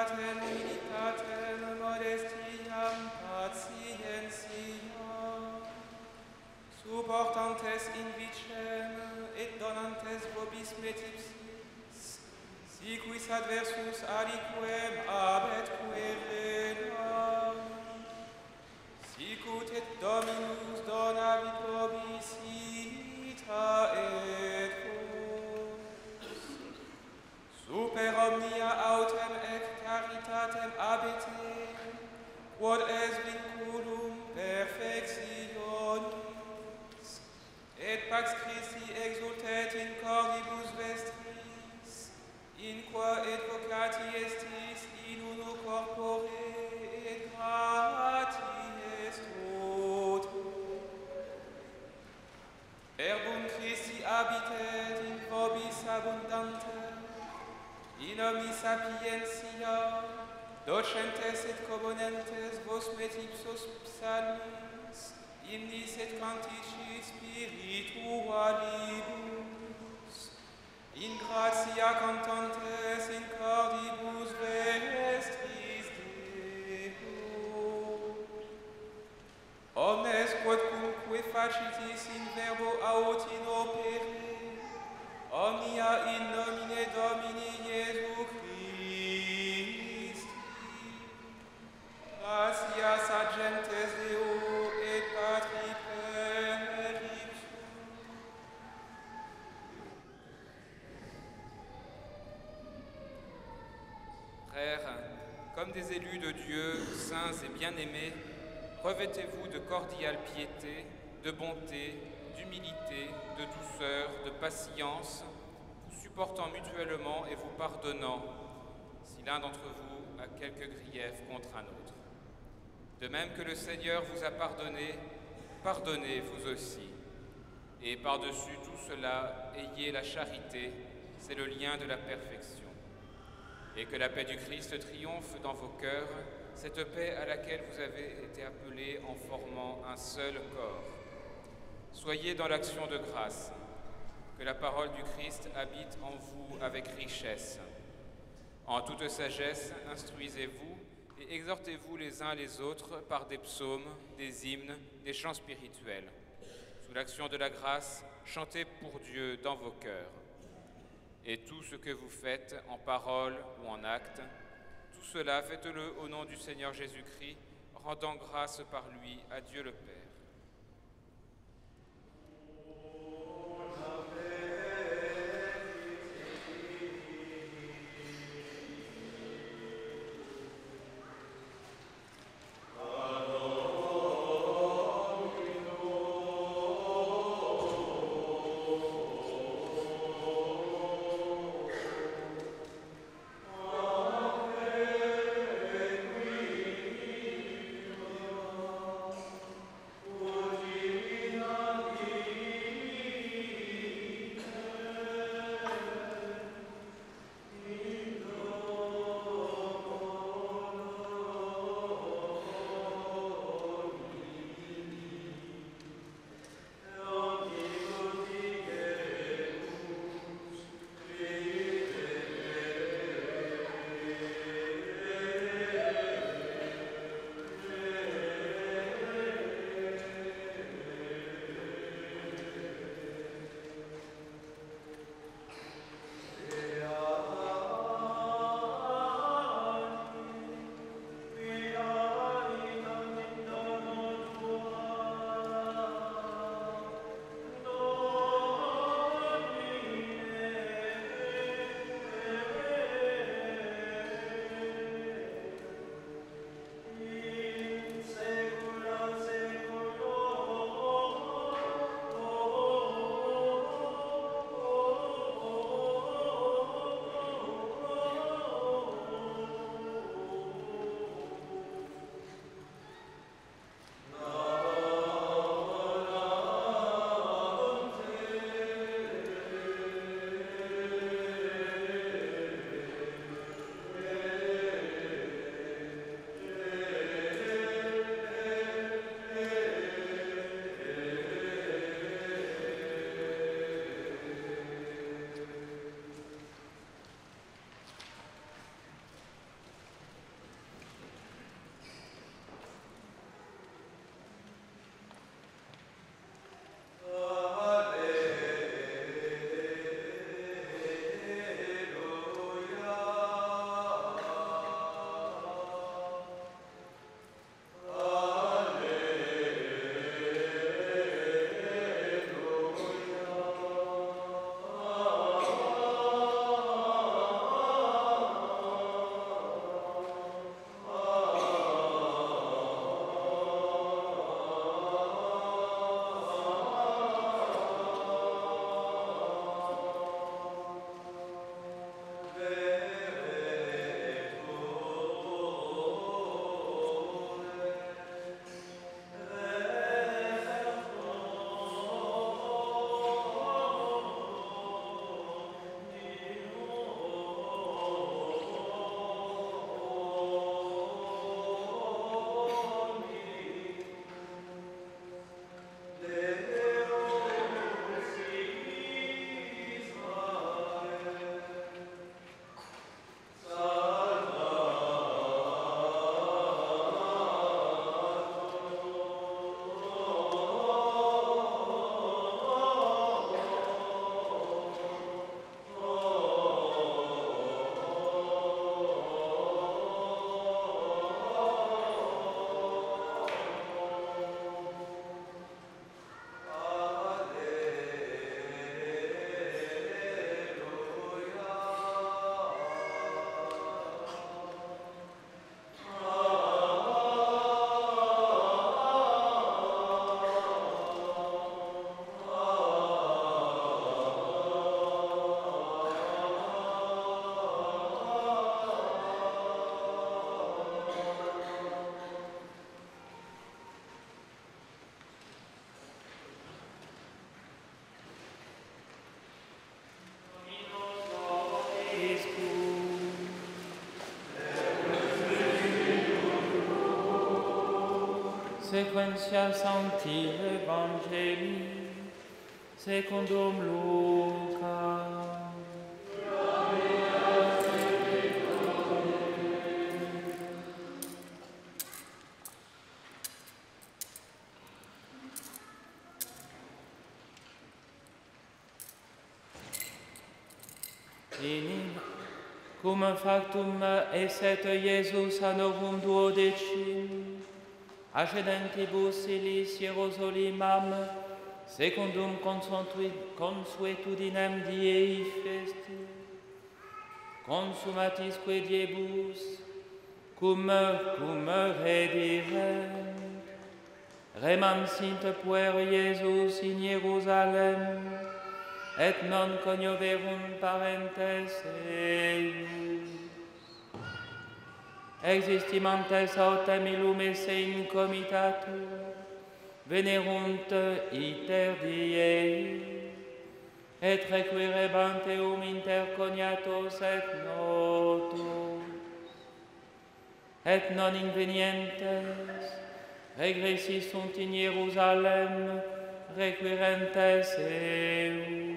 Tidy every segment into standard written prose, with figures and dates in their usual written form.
puritatem, humilitatem, modestiam, patientiam, supportantes in vicem et donantes vobis metipsis, siquis adversus aliquem abet querela, sicut et Dominus donavit vobis ita et vos, super omnia autem ec caritatem abete, quod es vinculum perfectionis, et pax Christi exultet in cordibus vestris, in qua et vocati estis in uno corpore et grati est totum. Verbum Christi habitet in vobis abundante, in omni sapientia, docentes et componentes vos metipsos psalmis, hymnis et cantici spiritualibus, in gratia cantantes in cordibus vestris Deo. Omnes quodcumque facitis in verbo aut in opere, omnia in nomine Domini Iesu Christi. Gratias agentes Deo et Patri Peritus. Frères, comme des élus de Dieu, saints et bien-aimés, revêtez-vous de cordiale piété, de bonté, d'humilité, de douceur, de patience, vous supportant mutuellement et vous pardonnant, si l'un d'entre vous a quelque grief contre un autre. De même que le Seigneur vous a pardonné, pardonnez vous aussi. Et par-dessus tout cela, ayez la charité, c'est le lien de la perfection. Et que la paix du Christ triomphe dans vos cœurs, cette paix à laquelle vous avez été appelés en formant un seul corps. Soyez dans l'action de grâce, que la parole du Christ habite en vous avec richesse. En toute sagesse, instruisez-vous et exhortez-vous les uns les autres par des psaumes, des hymnes, des chants spirituels. Sous l'action de la grâce, chantez pour Dieu dans vos cœurs. Et tout ce que vous faites, en parole ou en acte, tout cela faites-le au nom du Seigneur Jésus-Christ, rendant grâce par lui à Dieu le Père. Sequentia Sancti Evangelii secundum Luca. Cum factum esset Iesus annorum duodecim, accedentibus illis Hierosolimam, secundum consuetudinem diei festi, consumatisque diebus, cum redirem, remansint puer Iesus in Hierusalem, et non conioverunt parentes eius. Existimantes autem illum esse in comitatur, venerunt iter diei, et requirebant eum interconiatos et notus, et non invenientes, regressi sunt in Hierusalem, requirentes eum.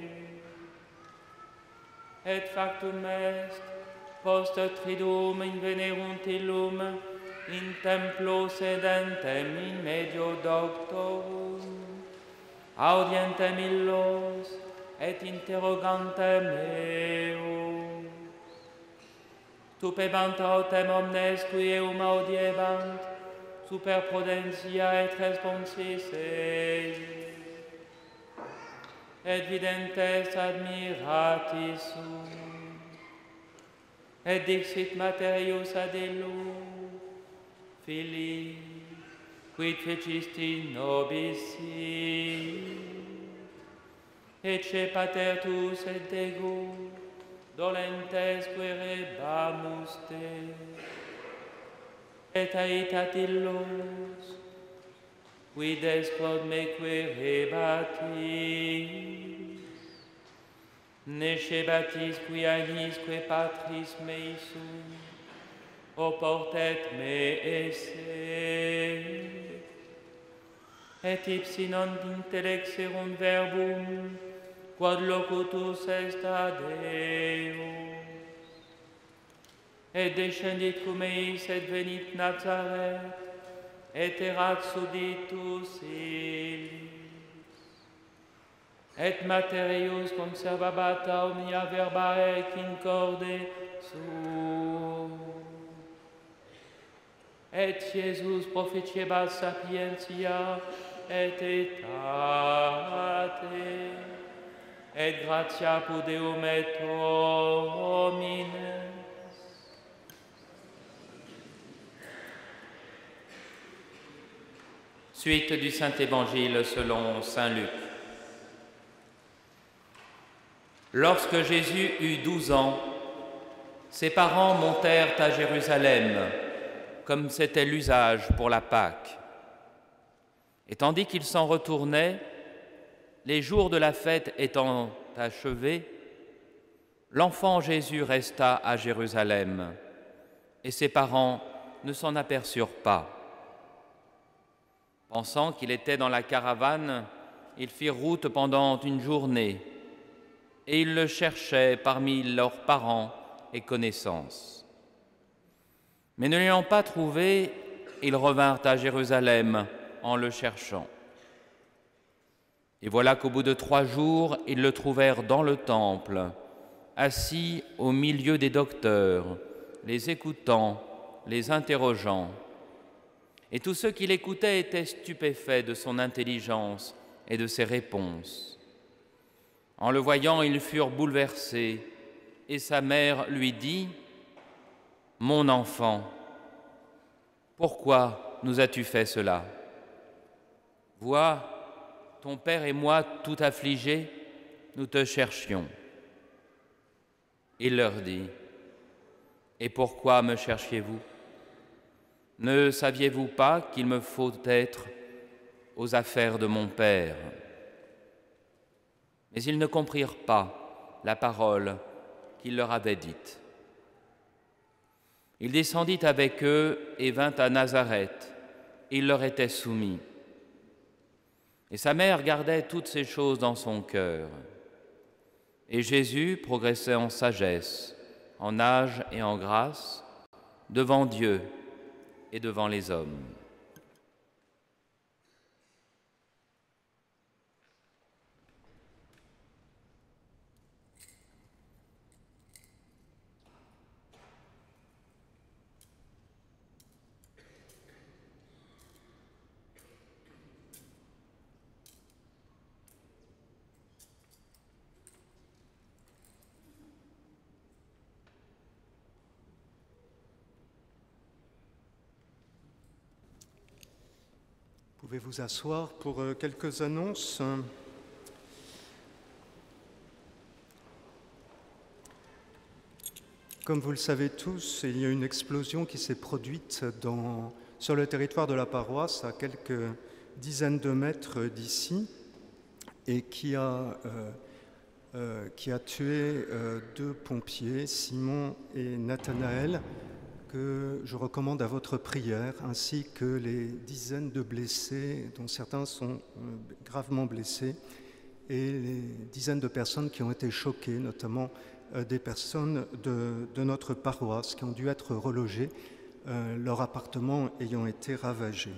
Et factum est, post triduum invenerunt illum in templo sedentem in medio doctorum, audientem illos et interrogantem eum. Stupebant autem omnes qui eum audiebant, super prudentia et responsis eius. Et videntes admirati sunt, et dixit Materius ad illum, Filii, quid fecisti nobis ecce pater tuus et ego, dolentes querebamus te, et aitat illos, quides quod me querebatis, nescebatis qui anisque patris mei sunt, oportet me esse, et ipsi non intellexerunt verbum, quod locutus est ad Deus. Et descendit cum eis et venit Nazaret, et erat suditus illis. Et Materius conservabat omnia verba ec in corde suo. Et Iesus proficiebat sapientia et etate, et gratia Deum et homines. Suite du Saint-Évangile selon saint Luc. Lorsque Jésus eut 12 ans, ses parents montèrent à Jérusalem, comme c'était l'usage pour la Pâque. Et tandis qu'ils s'en retournaient, les jours de la fête étant achevés, l'enfant Jésus resta à Jérusalem, et ses parents ne s'en aperçurent pas. Pensant qu'il était dans la caravane, ils firent route pendant une journée, et ils le cherchaient parmi leurs parents et connaissances. Mais ne l'ayant pas trouvé, ils revinrent à Jérusalem en le cherchant. Et voilà qu'au bout de 3 jours, ils le trouvèrent dans le temple, assis au milieu des docteurs, les écoutant, les interrogeant. Et tous ceux qui l'écoutaient étaient stupéfaits de son intelligence et de ses réponses. En le voyant, ils furent bouleversés, et sa mère lui dit : « Mon enfant, pourquoi nous as-tu fait cela ? Vois, ton père et moi, tout affligés, nous te cherchions. » Il leur dit : « Et pourquoi me cherchiez-vous ? Ne saviez-vous pas qu'il me faut être aux affaires de mon Père ? » Mais ils ne comprirent pas la parole qu'il leur avait dite. Il descendit avec eux et vint à Nazareth, il leur était soumis. Et sa mère gardait toutes ces choses dans son cœur. Et Jésus progressait en sagesse, en âge et en grâce, devant Dieu et devant les hommes. Vous pouvez vous asseoir pour quelques annonces. Comme vous le savez tous, il y a une explosion qui s'est produite sur le territoire de la paroisse, à quelques dizaines de mètres d'ici, et qui a tué deux pompiers, Simon et Nathanaël, que je recommande à votre prière, ainsi que les dizaines de blessés, dont certains sont gravement blessés, et les dizaines de personnes qui ont été choquées, notamment des personnes de notre paroisse qui ont dû être relogées, leur appartement ayant été ravagé.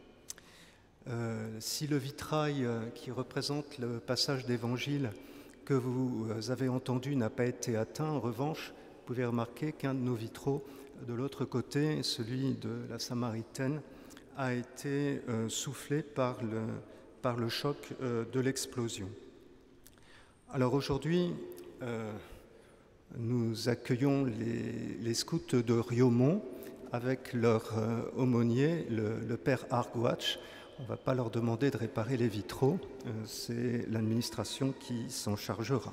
Si le vitrail qui représente le passage d'évangile que vous avez entendu n'a pas été atteint, en revanche, vous pouvez remarquer qu'un de nos vitraux de l'autre côté, celui de la Samaritaine, a été soufflé par le choc de l'explosion. Alors aujourd'hui, nous accueillons les scouts de Riaumont avec leur aumônier, le père Argouach. On ne va pas leur demander de réparer les vitraux, c'est l'administration qui s'en chargera.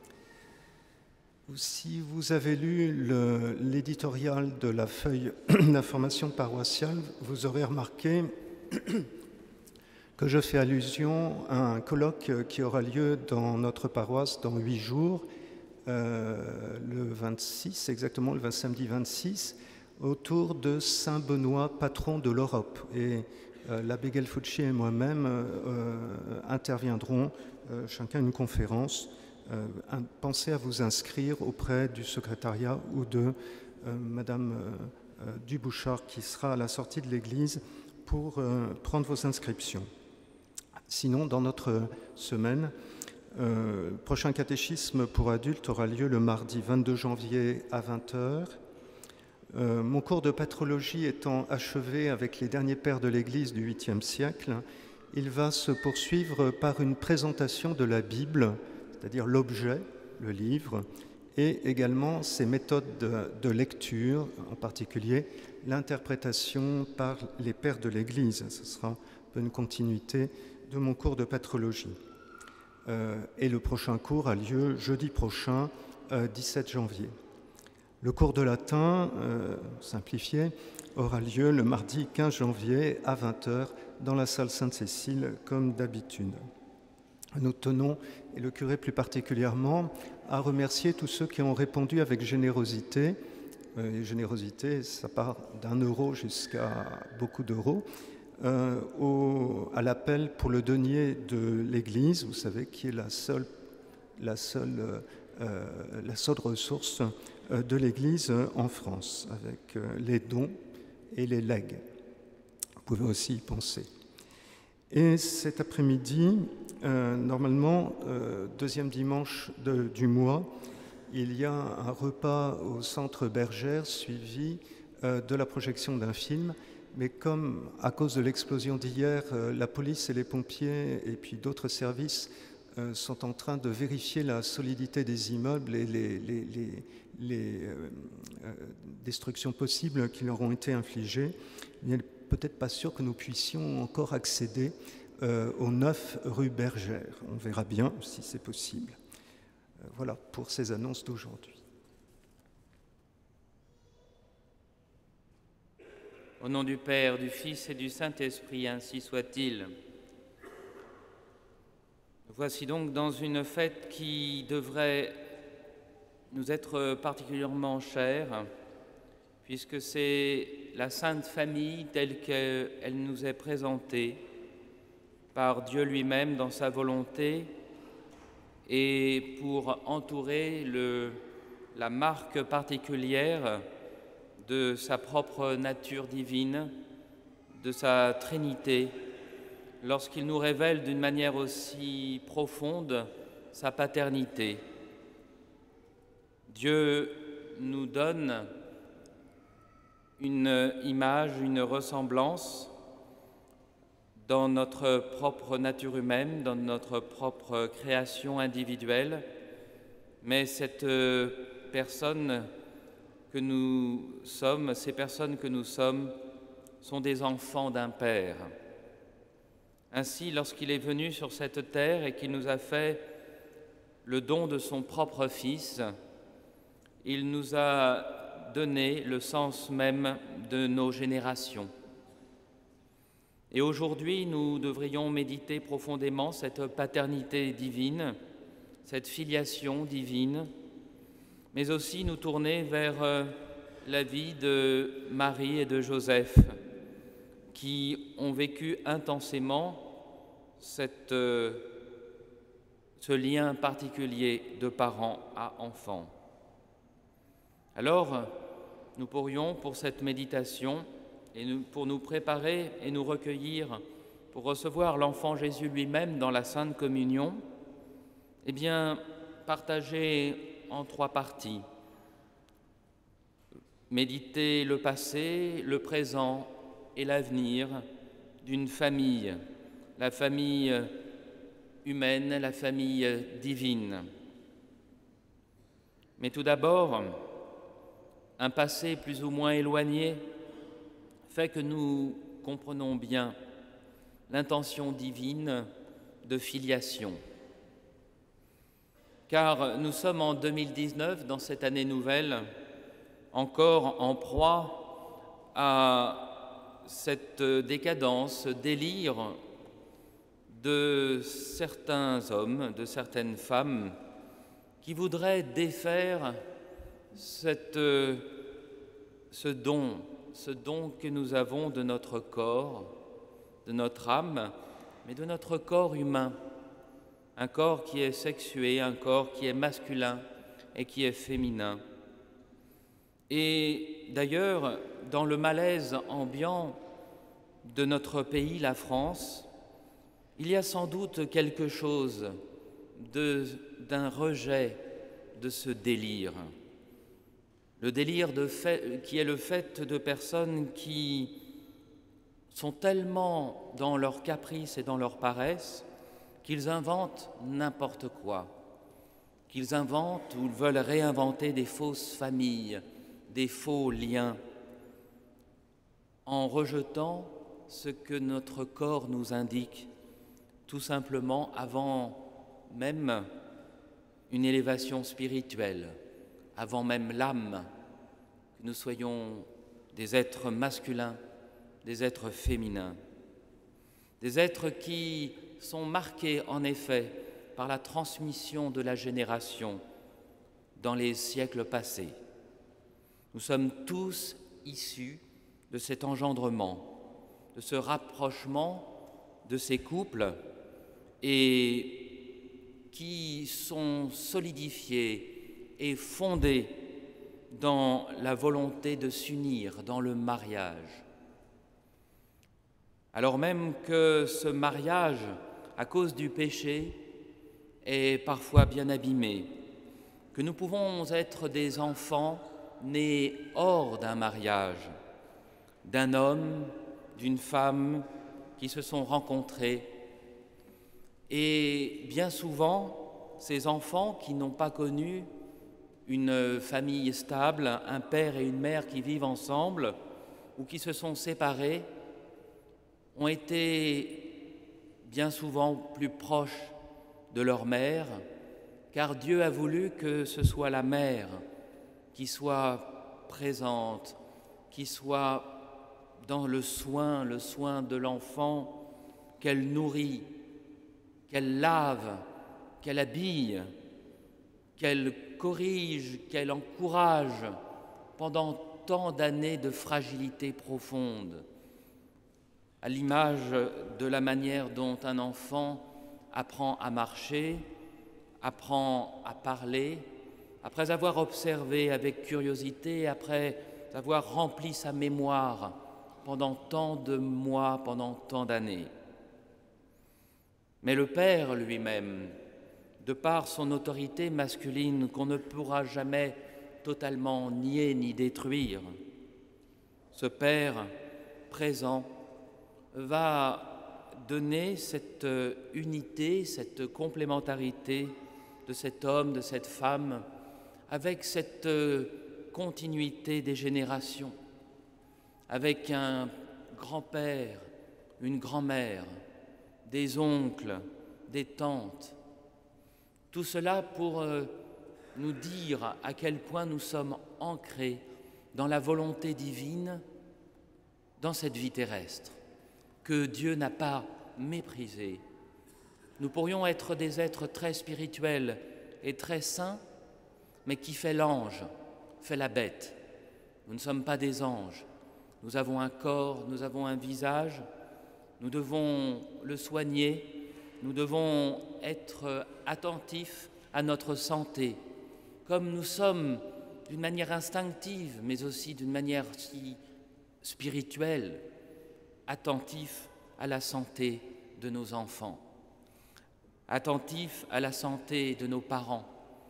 Si vous avez lu l'éditorial de la feuille d'information paroissiale, vous aurez remarqué que je fais allusion à un colloque qui aura lieu dans notre paroisse dans 8 jours, le 26, exactement le samedi 26, autour de Saint Benoît, patron de l'Europe. Et l'abbé Gelfucci et moi-même interviendrons chacun une conférence. Pensez à vous inscrire auprès du secrétariat ou de Madame Dubouchard qui sera à la sortie de l'église pour prendre vos inscriptions. Sinon, dans notre semaine, le prochain catéchisme pour adultes aura lieu le mardi 22 janvier à 20h. Mon cours de patrologie étant achevé avec les derniers pères de l'Église du 8e siècle, il va se poursuivre par une présentation de la Bible, c'est-à-dire l'objet, le livre, et également ses méthodes de lecture, en particulier l'interprétation par les pères de l'Église. Ce sera un peu une continuité de mon cours de patrologie. Et le prochain cours a lieu jeudi prochain, 17 janvier. Le cours de latin, simplifié, aura lieu le mardi 15 janvier à 20h dans la salle Sainte-Cécile, comme d'habitude. Nous tenons, et le curé plus particulièrement, à remercier tous ceux qui ont répondu avec générosité. Et générosité, ça part d'1 euro jusqu'à beaucoup d'euros, à l'appel pour le denier de l'Église, vous savez, qui est la seule ressource de l'Église en France, avec les dons et les legs. Vous pouvez aussi y penser. Et cet après-midi, normalement, deuxième dimanche du mois, il y a un repas au Centre Bergère suivi de la projection d'un film. Mais comme, à cause de l'explosion d'hier, la police et les pompiers et puis d'autres services sont en train de vérifier la solidité des immeubles et les destructions possibles qui leur ont été infligées, il n'est peut-être pas sûr que nous puissions encore accéder au 9 rue Bergère. On verra bien si c'est possible. Voilà pour ces annonces d'aujourd'hui. Au nom du Père, du Fils et du Saint-Esprit, ainsi soit-il. Voici donc dans une fête qui devrait nous être particulièrement chère, puisque c'est la Sainte Famille telle qu'elle nous est présentée par Dieu lui-même dans sa volonté et pour entourer la marque particulière de sa propre nature divine, de sa Trinité, lorsqu'il nous révèle d'une manière aussi profonde sa paternité. Dieu nous donne une image, une ressemblance dans notre propre nature humaine, dans notre propre création individuelle, mais cette personne que nous sommes, ces personnes que nous sommes, sont des enfants d'un Père. Ainsi, lorsqu'il est venu sur cette terre et qu'il nous a fait le don de son propre Fils, il nous a donné le sens même de nos générations. Et aujourd'hui, nous devrions méditer profondément cette paternité divine, cette filiation divine, mais aussi nous tourner vers la vie de Marie et de Joseph, qui ont vécu intensément ce lien particulier de parents à enfants. Alors, nous pourrions, pour cette méditation, et pour nous préparer et nous recueillir pour recevoir l'enfant Jésus lui-même dans la Sainte Communion, eh bien, partager en 3 parties. Méditer le passé, le présent et l'avenir d'une famille, la famille humaine, la famille divine. Mais tout d'abord, un passé plus ou moins éloigné fait que nous comprenons bien l'intention divine de filiation. Car nous sommes en 2019, dans cette année nouvelle, encore en proie à cette décadence, ce délire de certains hommes, de certaines femmes qui voudraient défaire ce don que nous avons de notre corps, de notre âme, mais de notre corps humain, un corps qui est sexué, un corps qui est masculin et qui est féminin. Et d'ailleurs, dans le malaise ambiant de notre pays, la France, il y a sans doute quelque chose d'un rejet de ce délire. Le délire qui est le fait de personnes qui sont tellement dans leur caprice et dans leur paresse qu'ils inventent n'importe quoi, qu'ils inventent ou veulent réinventer des fausses familles, des faux liens, en rejetant ce que notre corps nous indique, tout simplement avant même une élévation spirituelle, avant même l'âme, que nous soyons des êtres masculins, des êtres féminins, des êtres qui sont marqués en effet par la transmission de la génération dans les siècles passés. Nous sommes tous issus de cet engendrement, de ce rapprochement de ces couples et qui sont solidifiés et fondés dans la volonté de s'unir, dans le mariage. Alors même que ce mariage, à cause du péché, est parfois bien abîmé, que nous pouvons être des enfants nés hors d'un mariage, d'un homme, d'une femme qui se sont rencontrés. Et bien souvent, ces enfants qui n'ont pas connu une famille stable, un père et une mère qui vivent ensemble ou qui se sont séparés, ont été bien souvent plus proches de leur mère, car Dieu a voulu que ce soit la mère qui soit présente, qui soit dans le soin de l'enfant, qu'elle nourrit, qu'elle lave, qu'elle habille, qu'elle corrige, qu'elle encourage pendant tant d'années de fragilité profonde, à l'image de la manière dont un enfant apprend à marcher, apprend à parler, après avoir observé avec curiosité, après avoir rempli sa mémoire pendant tant de mois, pendant tant d'années. Mais le Père lui-même, de par son autorité masculine qu'on ne pourra jamais totalement nier ni détruire, ce Père présent va donner cette unité, cette complémentarité de cet homme, de cette femme, avec cette continuité des générations, avec un grand-père, une grand-mère, des oncles, des tantes. Tout cela pour nous dire à quel point nous sommes ancrés dans la volonté divine, dans cette vie terrestre, que Dieu n'a pas méprisée. Nous pourrions être des êtres très spirituels et très saints, mais qui fait l'ange, fait la bête. Nous ne sommes pas des anges. Nous avons un corps, nous avons un visage, nous devons le soigner, nous devons être attentifs à notre santé, comme nous sommes d'une manière instinctive, mais aussi d'une manière si spirituelle, attentifs à la santé de nos enfants, attentifs à la santé de nos parents,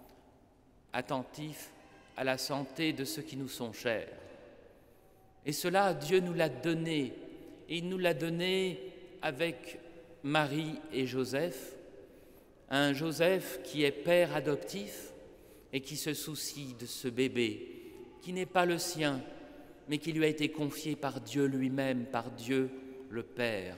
attentifs à la santé de ceux qui nous sont chers. Et cela, Dieu nous l'a donné, et il nous l'a donné avec Marie et Joseph, un Joseph qui est père adoptif et qui se soucie de ce bébé, qui n'est pas le sien, mais qui lui a été confié par Dieu lui-même, par Dieu le Père.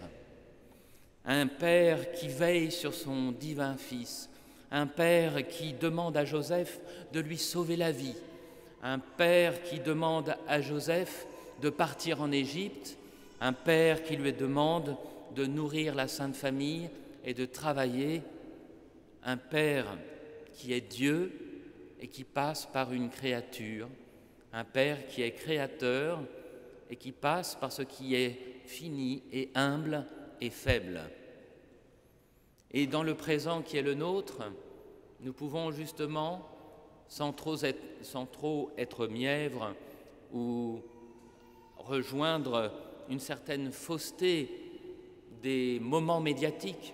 Un Père qui veille sur son divin Fils, un Père qui demande à Joseph de lui sauver la vie, un Père qui demande à Joseph de partir en Égypte, un Père qui lui demande de nourrir la Sainte Famille et de travailler, un Père qui est Dieu et qui passe par une créature, un Père qui est créateur et qui passe par ce qui est fini et humble et faible. Et dans le présent qui est le nôtre, nous pouvons justement, sans trop être mièvres ou rejoindre une certaine fausseté des moments médiatiques,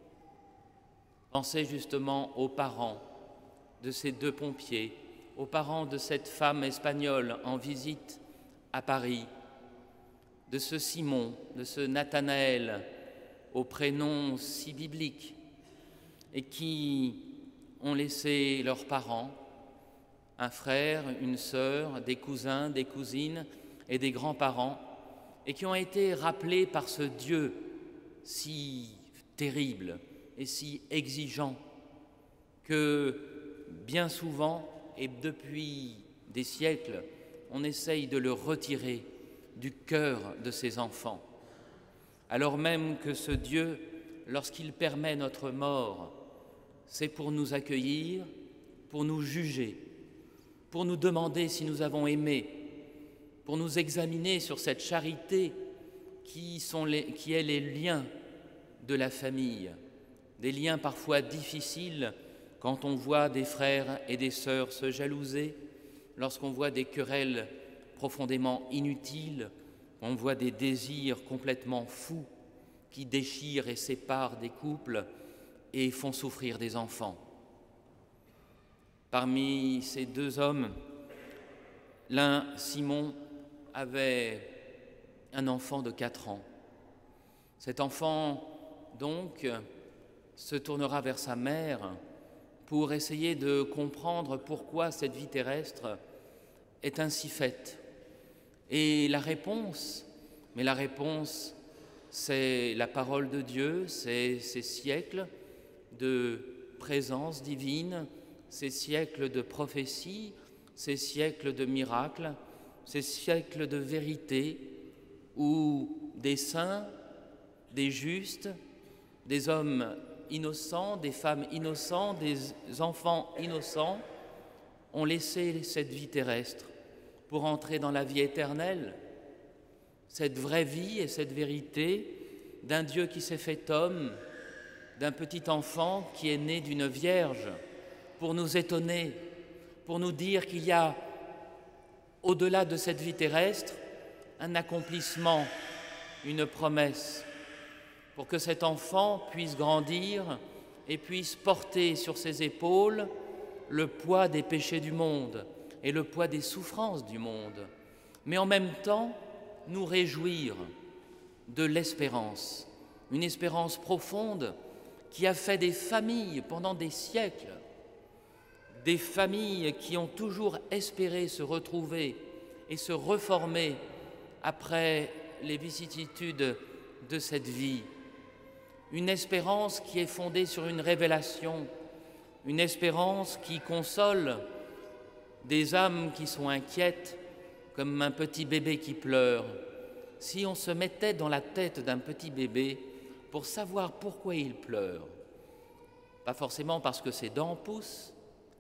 penser justement aux parents de ces deux pompiers, aux parents de cette femme espagnole en visite à Paris, de ce Simon, de ce Nathanaël, au prénom si biblique, et qui ont laissé leurs parents, un frère, une sœur, des cousins, des cousines et des grands-parents, et qui ont été rappelés par ce Dieu si terrible et si exigeant que bien souvent, et depuis des siècles, on essaye de le retirer du cœur de ses enfants, alors même que ce Dieu, lorsqu'il permet notre mort, c'est pour nous accueillir, pour nous juger, pour nous demander si nous avons aimé, pour nous examiner sur cette charité qui est les liens de la famille, des liens parfois difficiles quand on voit des frères et des sœurs se jalouser, lorsqu'on voit des querelles profondément inutiles, on voit des désirs complètement fous qui déchirent et séparent des couples et font souffrir des enfants. Parmi ces deux hommes, l'un, Simon, avait un enfant de 4 ans. Cet enfant, donc, se tournera vers sa mère pour essayer de comprendre pourquoi cette vie terrestre est ainsi faite. Et la réponse, c'est la parole de Dieu, c'est ces siècles de présence divine, ces siècles de prophétie, ces siècles de miracles, ces siècles de vérité où des saints, des justes, des hommes innocents, des femmes innocentes, des enfants innocents ont laissé cette vie terrestre pour entrer dans la vie éternelle, cette vraie vie et cette vérité d'un Dieu qui s'est fait homme, d'un petit enfant qui est né d'une vierge, pour nous étonner, pour nous dire qu'il y a, au-delà de cette vie terrestre, un accomplissement, une promesse, pour que cet enfant puisse grandir et puisse porter sur ses épaules le poids des péchés du monde et le poids des souffrances du monde, mais en même temps nous réjouir de l'espérance, une espérance profonde qui a fait des familles pendant des siècles, des familles qui ont toujours espéré se retrouver et se reformer après les vicissitudes de cette vie. Une espérance qui est fondée sur une révélation, une espérance qui console des âmes qui sont inquiètes, comme un petit bébé qui pleure. Si on se mettait dans la tête d'un petit bébé pour savoir pourquoi il pleure, pas forcément parce que ses dents poussent,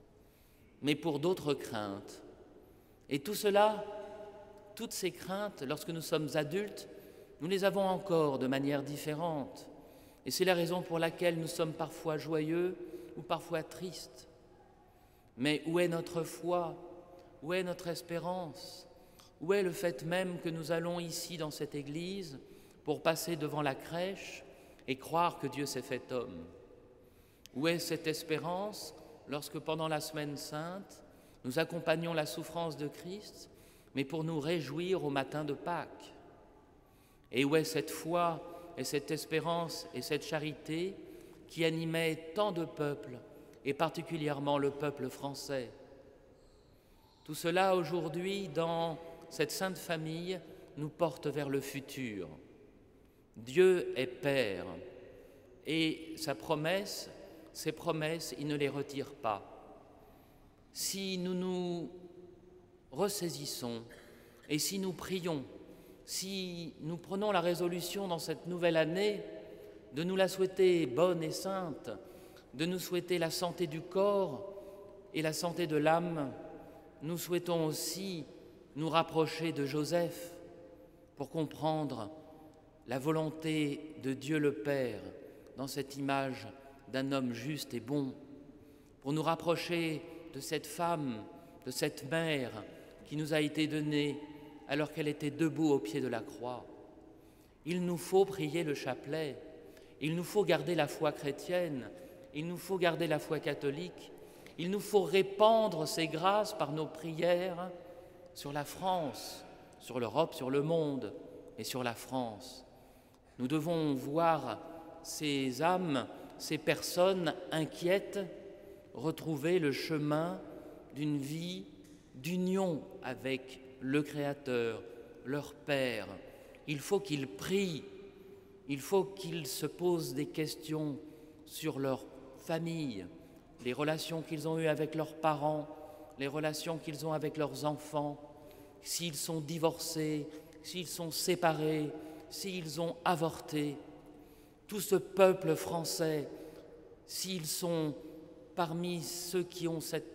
mais pour d'autres craintes. Et tout cela, toutes ces craintes, lorsque nous sommes adultes, nous les avons encore de manière différente. Et c'est la raison pour laquelle nous sommes parfois joyeux ou parfois tristes. Mais où est notre foi? Où est notre espérance? Où est le fait même que nous allons ici dans cette église pour passer devant la crèche et croire que Dieu s'est fait homme? Où est cette espérance lorsque pendant la semaine sainte, nous accompagnons la souffrance de Christ, mais pour nous réjouir au matin de Pâques? Et où est cette foi et cette espérance et cette charité qui animaient tant de peuples, et particulièrement le peuple français? Tout cela aujourd'hui, dans cette sainte famille, nous porte vers le futur. Dieu est Père, et ses promesses, il ne les retire pas. Si nous nous ressaisissons et si nous prions, si nous prenons la résolution dans cette nouvelle année de nous la souhaiter bonne et sainte, de nous souhaiter la santé du corps et la santé de l'âme, nous souhaitons aussi nous rapprocher de Joseph pour comprendre la volonté de Dieu le Père dans cette image d'un homme juste et bon, pour nous rapprocher de cette femme, de cette mère qui nous a été donnée alors qu'elle était debout au pied de la croix. Il nous faut prier le chapelet, il nous faut garder la foi chrétienne, il nous faut garder la foi catholique, il nous faut répandre ces grâces par nos prières sur la France, sur l'Europe, sur le monde et sur la France. Nous devons voir ces âmes, ces personnes inquiètes retrouver le chemin d'une vie d'union avec le Créateur, leur Père. Il faut qu'ils prient, il faut qu'ils se posent des questions sur leur famille, les relations qu'ils ont eues avec leurs parents, les relations qu'ils ont avec leurs enfants, s'ils sont divorcés, s'ils sont séparés, s'ils ont avorté. Tout ce peuple français, s'ils sont parmi ceux qui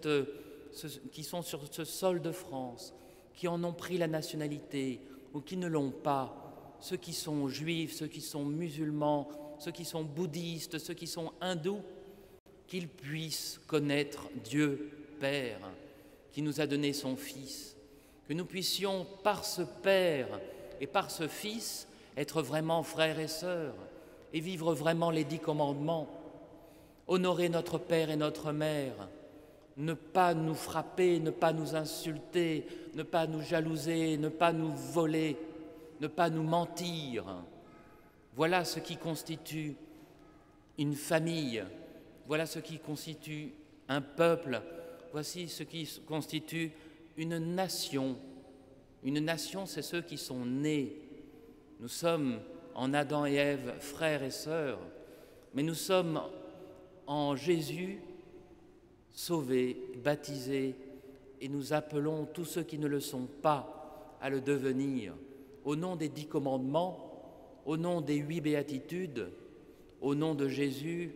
sont sur ce sol de France, qui en ont pris la nationalité ou qui ne l'ont pas, ceux qui sont juifs, ceux qui sont musulmans, ceux qui sont bouddhistes, ceux qui sont hindous, qu'ils puissent connaître Dieu Père, qui nous a donné son Fils, que nous puissions par ce Père et par ce Fils être vraiment frères et sœurs et vivre vraiment les 10 commandements, honorer notre Père et notre Mère, ne pas nous frapper, ne pas nous insulter, ne pas nous jalouser, ne pas nous voler, ne pas nous mentir. Voilà ce qui constitue une famille, voilà ce qui constitue un peuple, voici ce qui constitue une nation. Une nation, c'est ceux qui sont nés. Nous sommes en Adam et Ève, frères et sœurs, mais nous sommes en Jésus sauvés, baptisés, et nous appelons tous ceux qui ne le sont pas à le devenir, au nom des 10 commandements, au nom des 8 béatitudes, au nom de Jésus,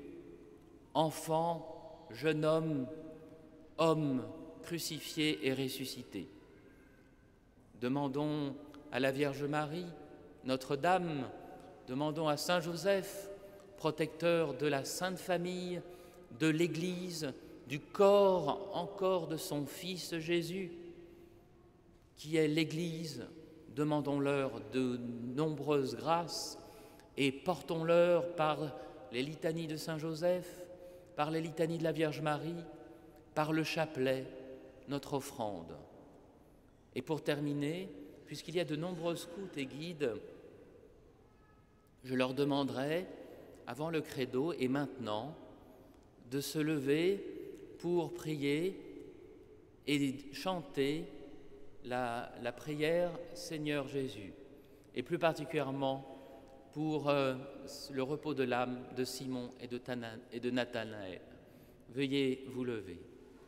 enfant, jeune homme, homme crucifié et ressuscité. Demandons à la Vierge Marie, Notre-Dame, demandons à Saint Joseph, protecteur de la Sainte Famille, de l'Église, du corps encore de son Fils Jésus, qui est l'Église. Demandons-leur de nombreuses grâces et portons-leur par les litanies de Saint Joseph, par les litanies de la Vierge Marie, par le chapelet, notre offrande. Et pour terminer, puisqu'il y a de nombreux scouts et guides, je leur demanderai, avant le credo et maintenant, de se lever pour prier et chanter la prière Seigneur Jésus, et plus particulièrement pour le repos de l'âme de Simon et de Nathanaël. Veuillez vous lever.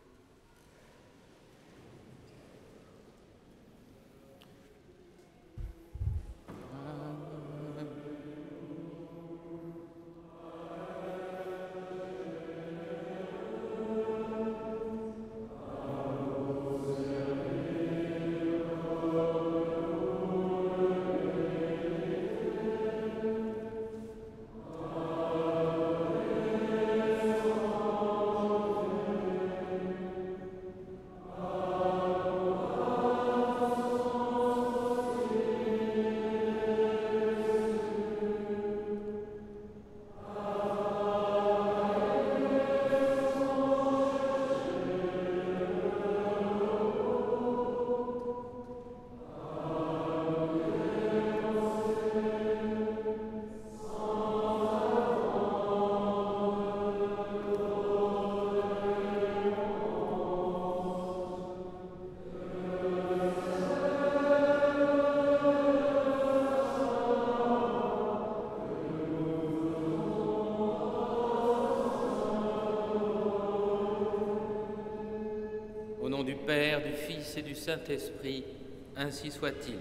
Au nom du Père, du Fils et du Saint-Esprit, ainsi soit-il.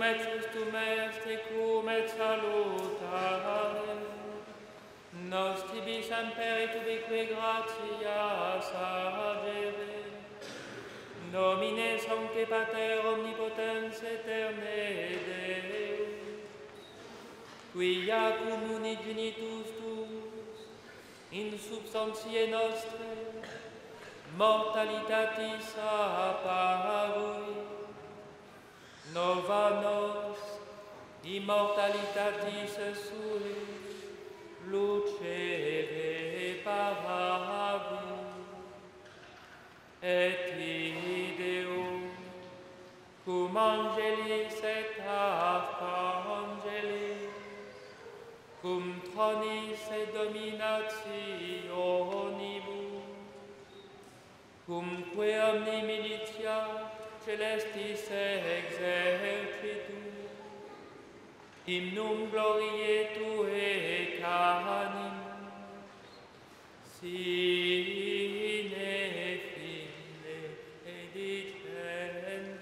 et justum est tecum et salutare. Nos tibi semper et ubique gratias agere. Domine sancte Pater omnipotens aeterne Deus, quia cum unigenitus tuus, in substantiae nostre, mortalitatis apparuit, nova nos immortalitatis sui, lucere paravit, et Deum, cum angelis et archangelis, cum tronis et dominationibus, cumque omni militia celestis exercitus, hymnum gloriae Tuae canimus, sine fine edicentes.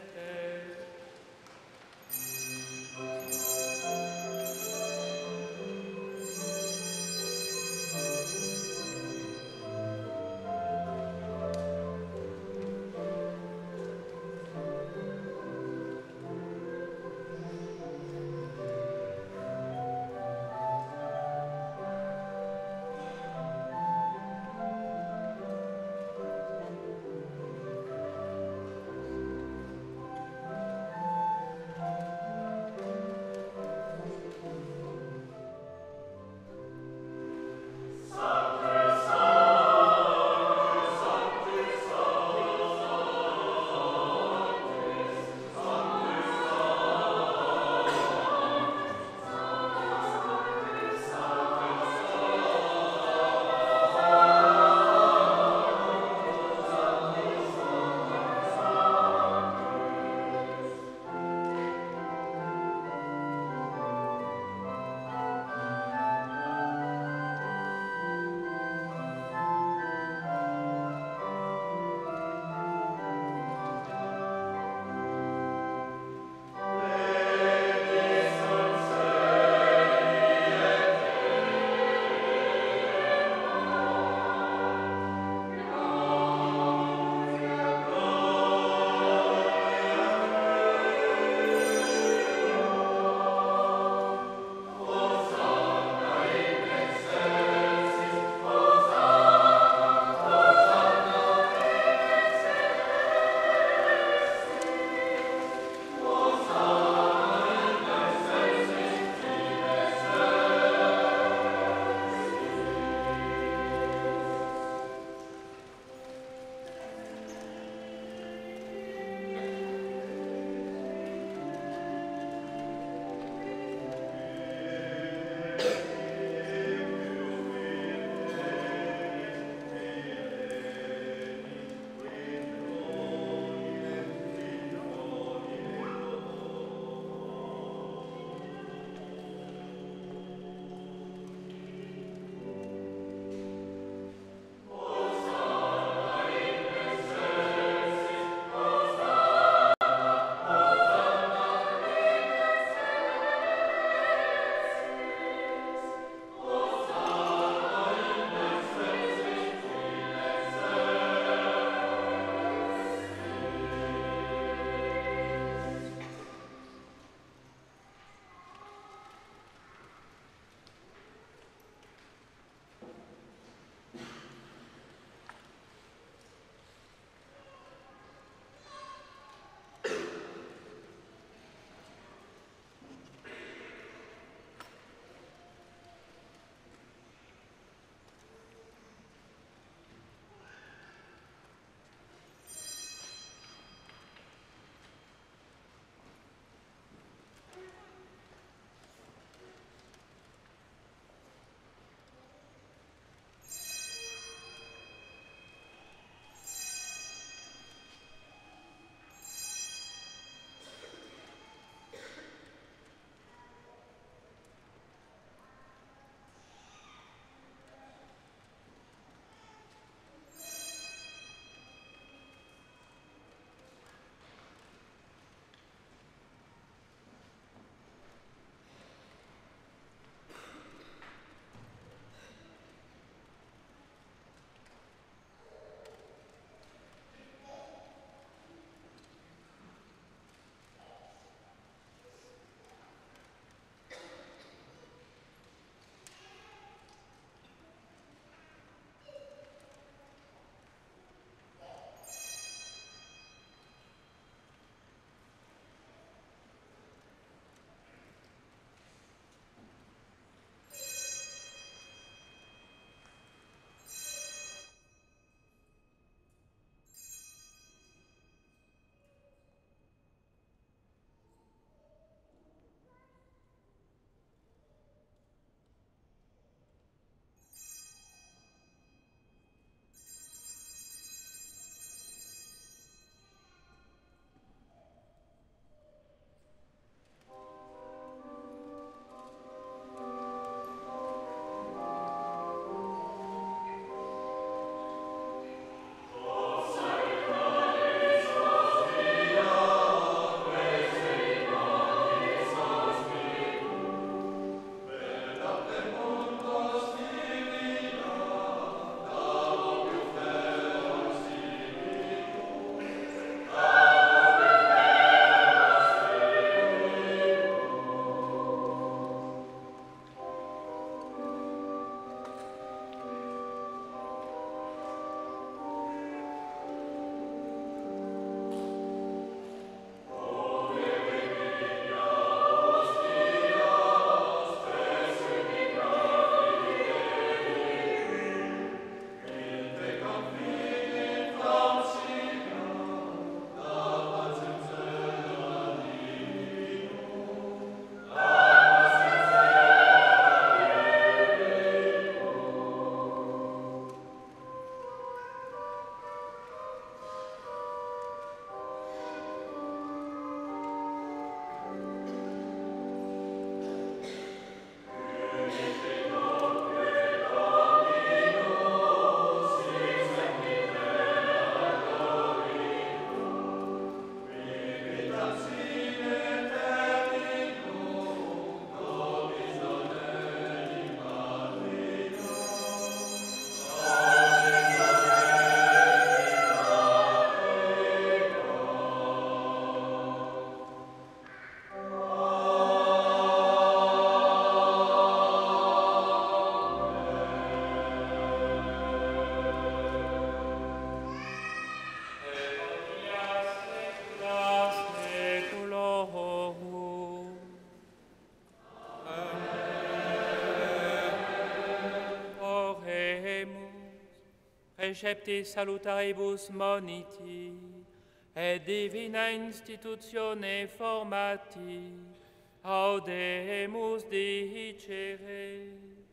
receptis salutaribus moniti, et divina institutione formati, audemus dicere.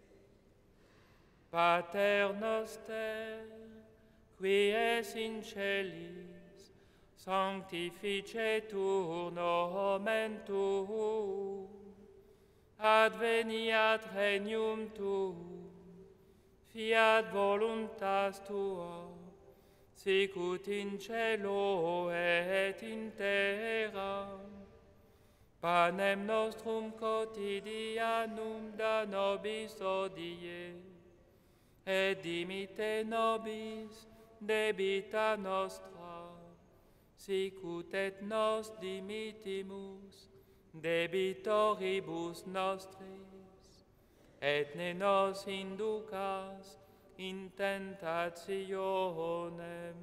Pater noster, qui es in celis, sanctificetur nomen tuum, adveniat regnum tuum, fiat voluntas tua, sicut in cielo et in terra. Panem nostrum quotidianum da nobis hodie, et dimitte nobis debita nostra, sicut et nos dimittimus debitoribus nostris, et ne nos inducas in tentationem,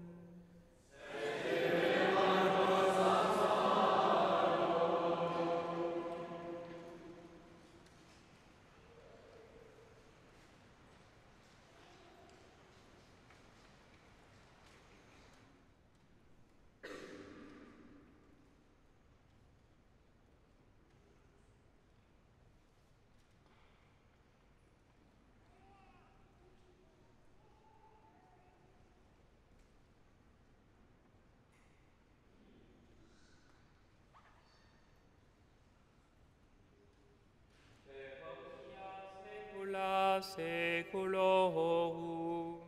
saecula saeculorum.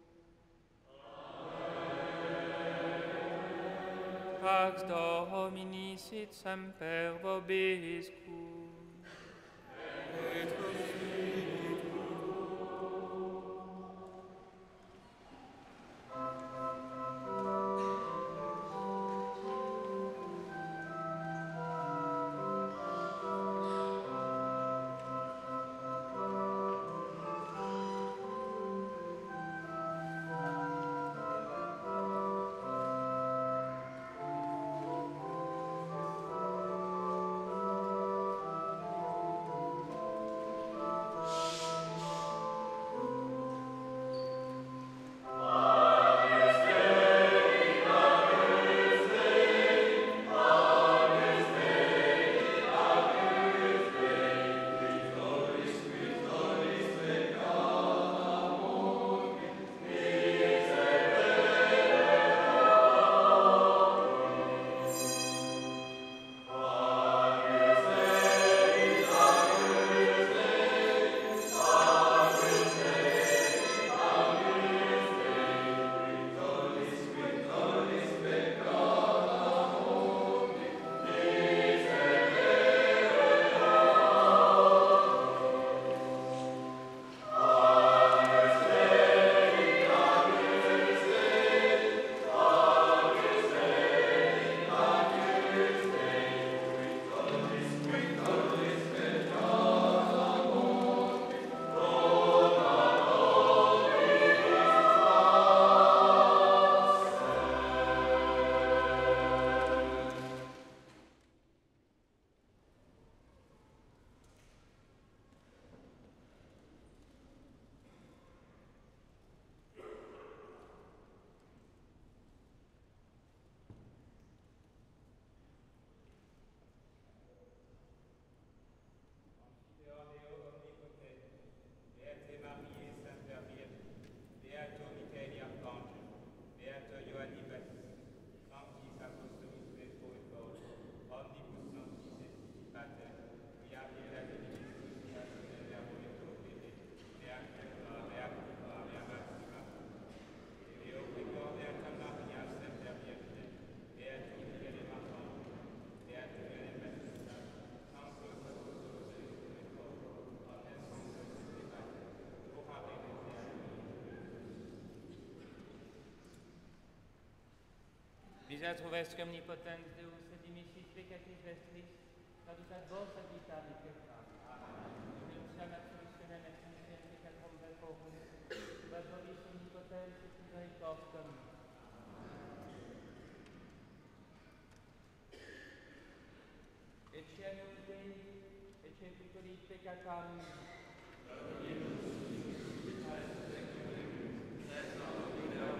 Pax Domini sit semper vobiscum. Visat vestri omnipotens Deus et dimissis peccatis vestris, traducat vos ad vita perpetua. Denunciam absolutionem et sanctem peccatorum verborum, sub vobis omnipotens et misericordiae Domini. Eccemus Dei, eccepiculit peccata mea.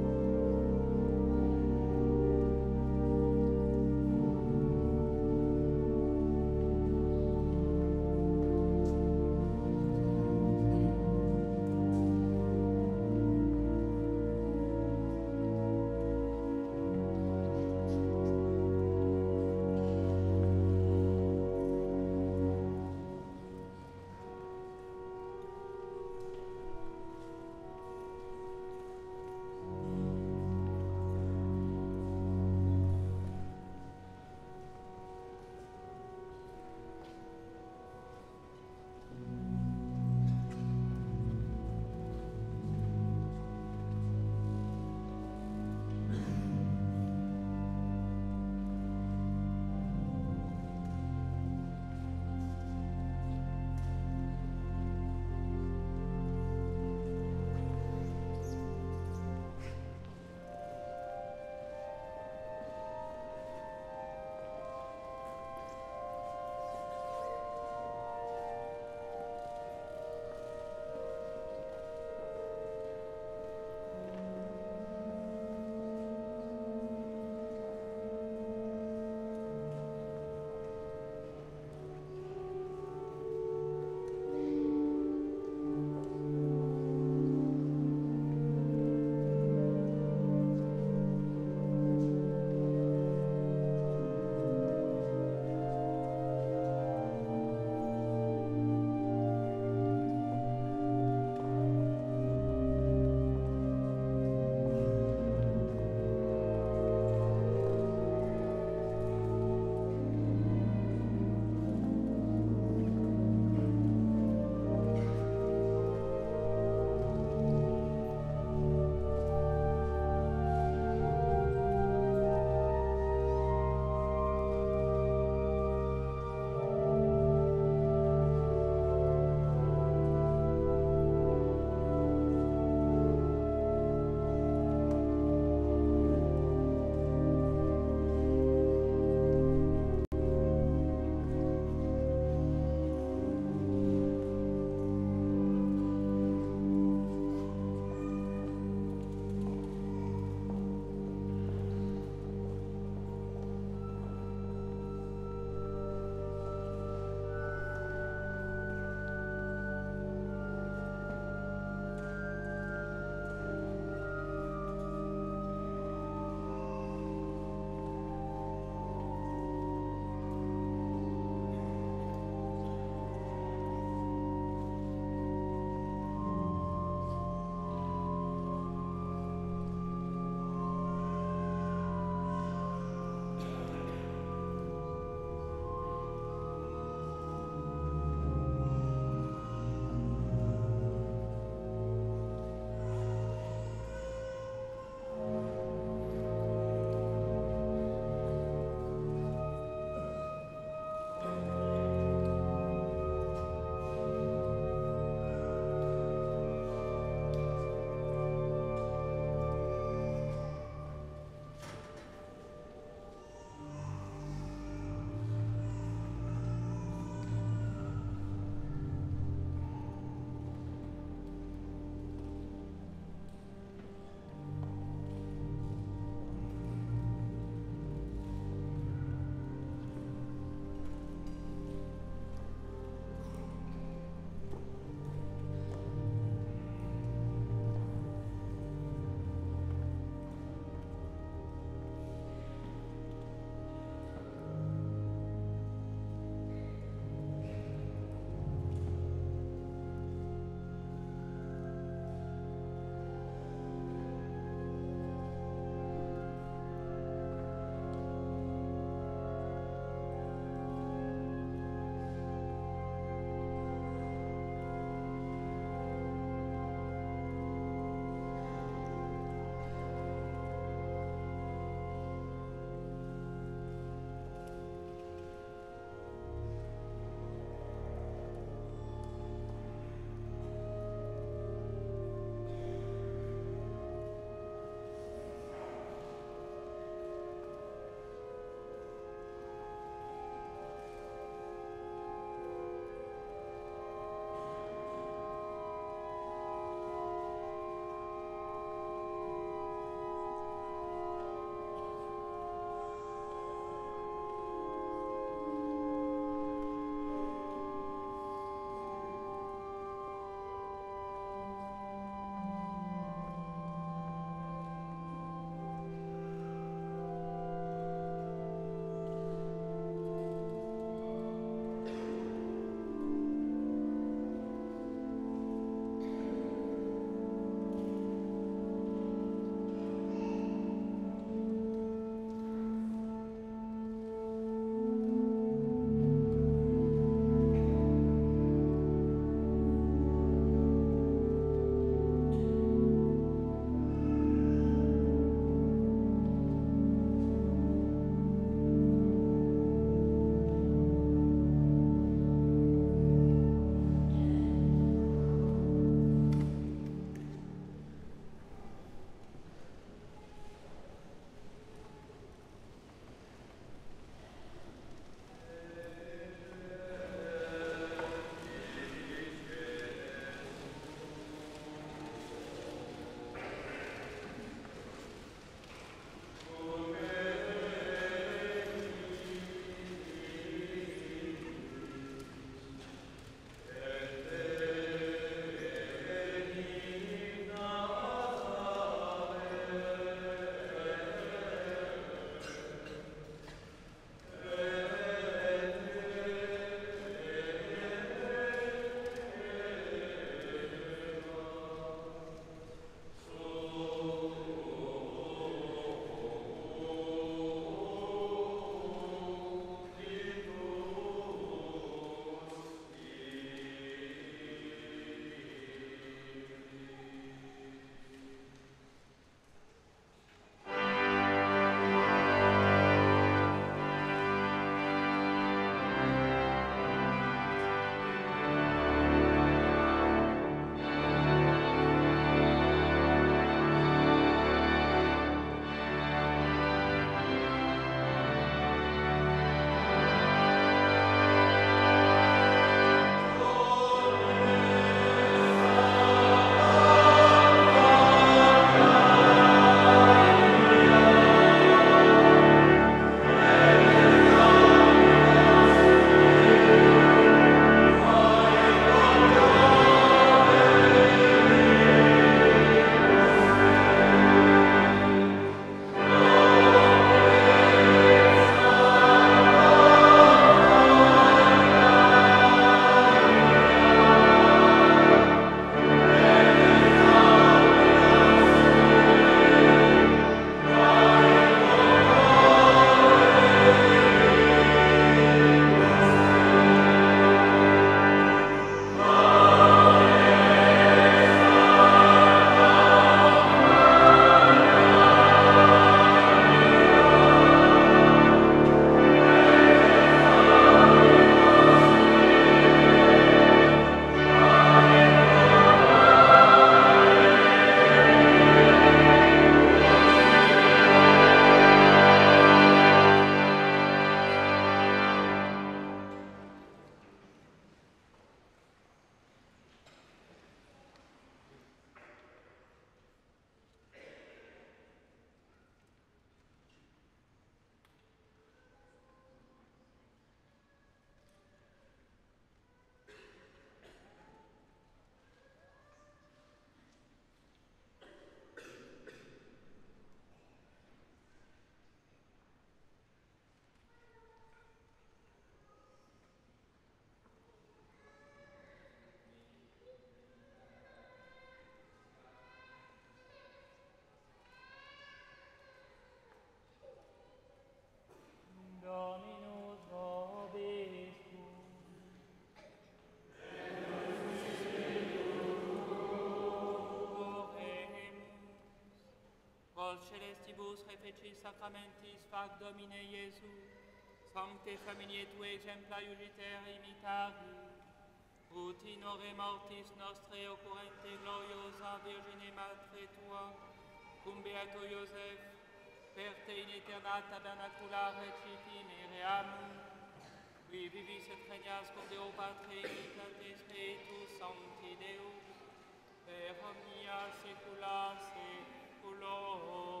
celestibus repecis sacramentis fac Domine Iesu, sancte familiae Tue exempla iugiter imitari, ut in ore mortis nostre occurrente gloriosa Virgine Matre Tua, cum Beato Iosef, per Te in aeterna tabernacula recipime reamum, qui vivis et regnas cum Deo Patre Unitate Spiritus Sancti Deus, per omnia saecula saeculorum.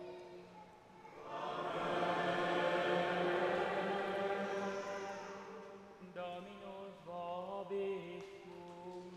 Dominus vobiscum.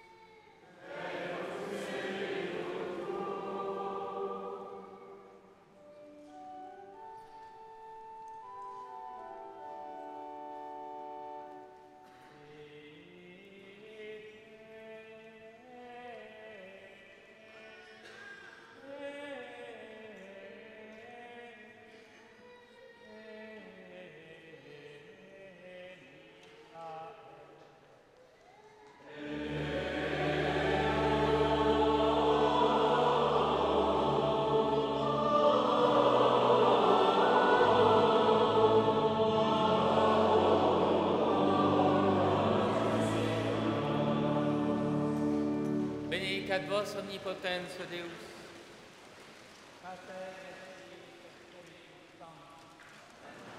Benedicat vos omnipotens Deus, Pater et Filius et Spiritus Sanctus.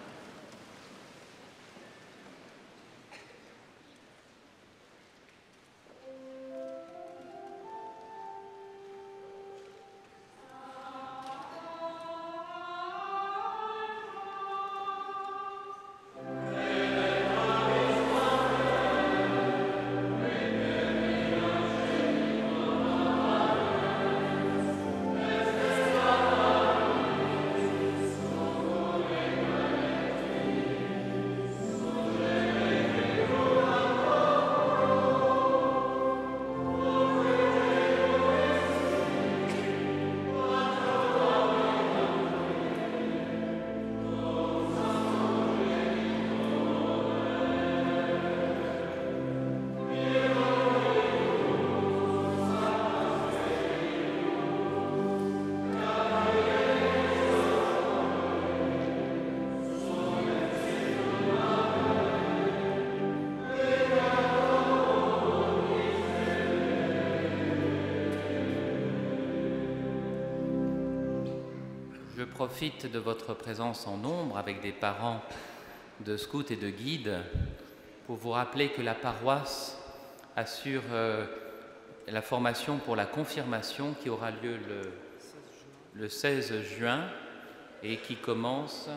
Je profite de votre présence en nombre avec des parents de scouts et de guides pour vous rappeler que la paroisse assure la formation pour la confirmation qui aura lieu le 16 juin et qui commence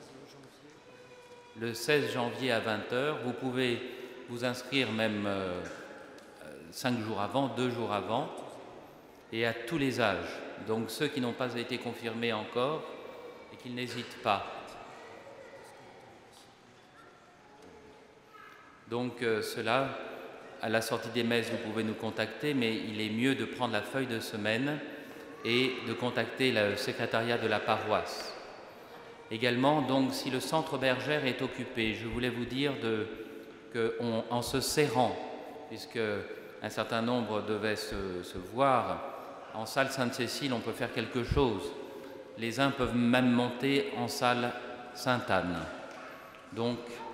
le 16 janvier à 20h. Vous pouvez vous inscrire même 5 jours avant, 2 jours avant, et à tous les âges. Donc ceux qui n'ont pas été confirmés encore, et qu'ils n'hésitent pas. Donc cela, à la sortie des messes, vous pouvez nous contacter, mais il est mieux de prendre la feuille de semaine et de contacter le secrétariat de la paroisse. Également, donc, si le centre Bergère est occupé, je voulais vous dire qu'en se serrant, puisque un certain nombre devaient se voir, en salle Sainte-Cécile, on peut faire quelque chose. Les uns peuvent même monter en salle Sainte-Anne. Donc,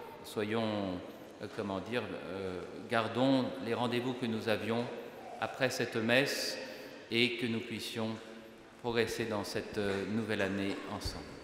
gardons les rendez-vous que nous avions après cette messe et que nous puissions progresser dans cette nouvelle année ensemble.